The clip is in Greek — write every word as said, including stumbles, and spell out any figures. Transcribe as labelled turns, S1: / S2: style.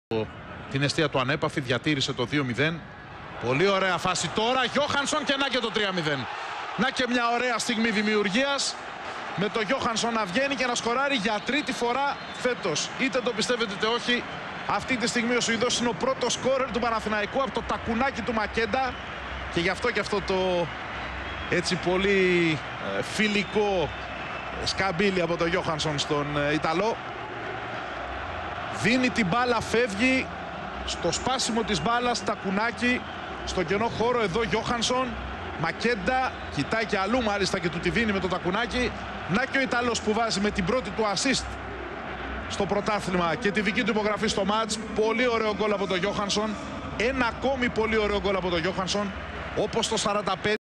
S1: την αιστεία του ανέπαφη, διατήρησε το δύο μηδέν. Πολύ ωραία φάση τώρα, Γιόχανσον, και να και το τρία μηδέν. Να και μια ωραία στιγμή δημιουργίας, με το Γιόχανσον να βγαίνει και να σκοράρει για τρίτη φορά φέτος. Είτε το πιστεύετε είτε όχι, αυτή τη στιγμή ο Σουηδός είναι ο πρώτος σκόρερ του Παναθηναϊκού από το τακουνάκι του Μακέντα, και γι' αυτό και αυτό το έτσι πολύ ε, φιλικό σκαμπίλι από τον Γιόχανσον στον ε, Ιταλό. Δίνει την μπάλα, φεύγει στο σπάσιμο της μπάλας, τακουνάκι στο κενό χώρο. Εδώ Γιόχανσον, Μακέντα, κοιτάει και αλλού μάλιστα και του τη δίνει με το τακουνάκι. Να και ο Ιταλός που βάζει με την πρώτη του assist στο πρωτάθλημα και τη δική του υπογραφή στο μάτς. Πολύ ωραίο γκολ από τον Γιόχανσον. Ένα ακόμη πολύ ωραίο γκολ από τον Γιόχανσον, όπως το σαράντα πέντε.